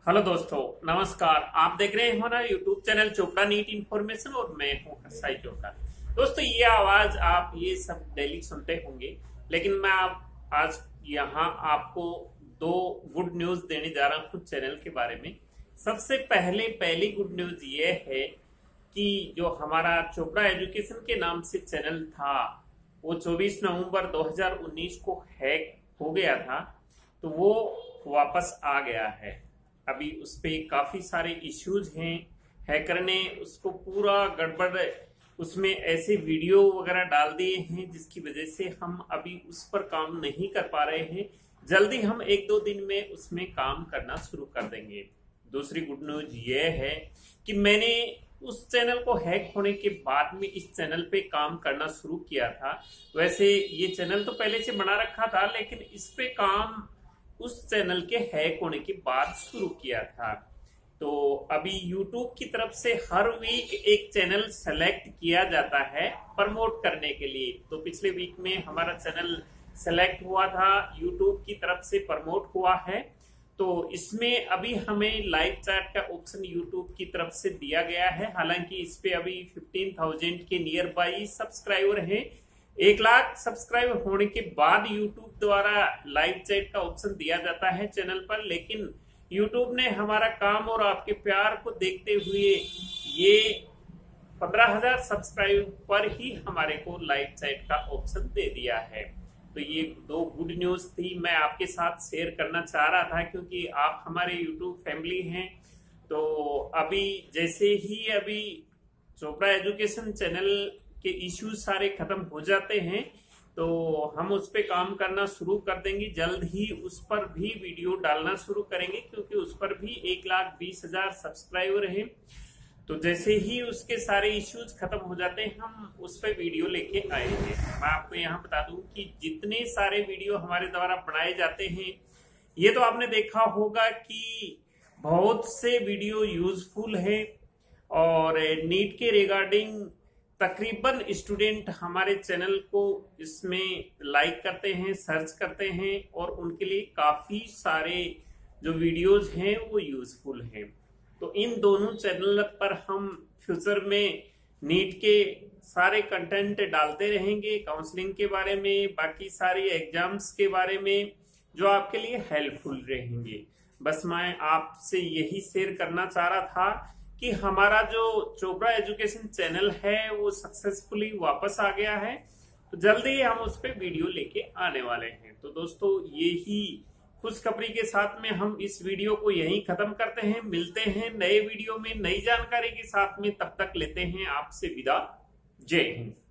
Hello दोस्तों, नमस्कार। आप देख रहे हैं हमारा YouTube channel Chopra NEET information और मैं हूं हर्षाई चोपड़ा। दोस्तों, ये आवाज आप ये सब डेली सुनते होंगे, लेकिन मैं आज यहाँ आपको दो गुड न्यूज देने जा रहा हूँ चैनल के बारे में। सबसे पहली गुड न्यूज ये है कि जो हमारा चोपड़ा एजुकेशन के नाम से चैनल था वो 24 नवंबर 2019 को हैक हो गया था, तो वो वापस आ गया है। अभी उस पे काफी सारे इश्यूज हैं। हैकर ने उसको पूरा गड़बड़, उसमें ऐसे वीडियो वगैरह डाल दिए हैं जिसकी वजह से हम अभी उस पर काम नहीं कर पा रहे हैं। जल्दी हम 1-2 दिन में उसमें काम करना शुरू कर देंगे। दूसरी गुड न्यूज ये है कि मैंने उस चैनल को हैक होने के बाद में इस चैनल पे काम करना शुरू किया था। वैसे ये चैनल तो पहले से बना रखा था, लेकिन इस पे काम उस चैनल के हैक होने के बाद शुरू किया था। तो अभी YouTube की तरफ से हर वीक एक चैनल सेलेक्ट किया जाता है प्रमोट करने के लिए। तो पिछले वीक में हमारा चैनल सेलेक्ट हुआ था, YouTube की तरफ से प्रमोट हुआ है। तो इसमें अभी हमें लाइव चैट का ऑप्शन YouTube की तरफ से दिया गया है। हालांकि इस पे अभी 15,000 के नियर बाई सब्सक्राइबर हैं। 1 लाख सब्सक्राइब होने के बाद YouTube द्वारा लाइव चैट का ऑप्शन दिया जाता है चैनल पर, लेकिन YouTube ने हमारा काम और आपके प्यार को देखते हुए ये 15,000 सब्सक्राइब पर ही हमारे को लाइव चैट का ऑप्शन दे दिया है। तो ये 2 गुड न्यूज थी, मैं आपके साथ शेयर करना चाह रहा था क्योंकि आप हमारे YouTube फैमिली हैं। तो अभी जैसे ही अभी चोपड़ा एजुकेशन चैनल के इश्यूज सारे खत्म हो जाते हैं तो हम उस पे काम करना शुरू कर देंगे। जल्द ही उस पर भी वीडियो डालना शुरू करेंगे क्योंकि उस पर भी 1,20,000 सब्सक्राइबर हैं। तो जैसे ही उसके सारे इश्यूज खत्म हो जाते हैं हम उस पर वीडियो लेके आएंगे। मैं आपको यहाँ बता दूं कि जितने सारे वीडियो हमारे द्वारा बनाए जाते हैं, ये तो आपने देखा होगा कि बहुत से वीडियो यूजफुल है और नीट के रिगार्डिंग तकरीबन स्टूडेंट हमारे चैनल को इसमें लाइक करते हैं, सर्च करते हैं और उनके लिए काफी सारे जो वीडियोज हैं वो यूजफुल हैं। तो इन दोनों चैनल पर हम फ्यूचर में नीट के सारे कंटेंट डालते रहेंगे, काउंसलिंग के बारे में, बाकी सारी एग्जाम्स के बारे में, जो आपके लिए हेल्पफुल रहेंगे। बस मैं आपसे यही शेयर करना चाह रहा था कि हमारा जो चोपड़ा एजुकेशन चैनल है वो सक्सेसफुली वापस आ गया है। तो जल्दी ही हम उस पर वीडियो लेके आने वाले हैं। तो दोस्तों, यही खुशखबरी के साथ में हम इस वीडियो को यहीं खत्म करते हैं। मिलते हैं नए वीडियो में नई जानकारी के साथ में, तब तक लेते हैं आपसे विदा। जय हिंद।